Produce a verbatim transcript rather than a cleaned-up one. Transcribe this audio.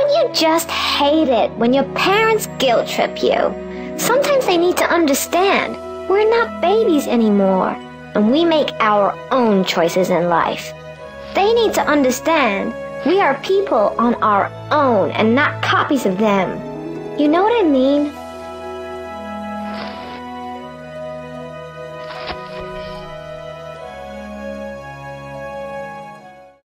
Don't you just hate it when your parents guilt trip you? Sometimes they need to understand we're not babies anymore, and we make our own choices in life. They need to understand we are people on our own and not copies of them. You know what I mean?